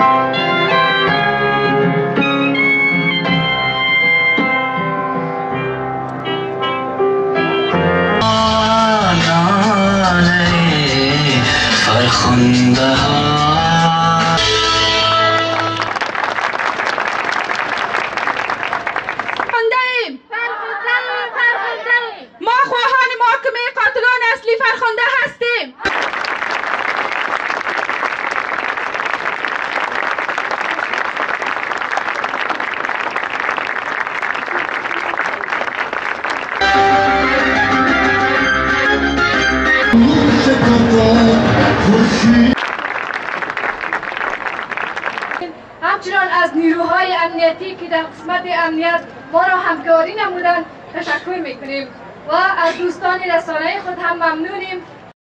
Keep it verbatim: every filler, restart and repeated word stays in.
ما خواهان محاکمه قاتلان اصلی فرخنده هستیم. همچنان از نیروهای امنیتی که در قسمت امنیت ما را همکاری نمودند تشکر میکنیم و از دوستان رسانه خود هم ممنونیم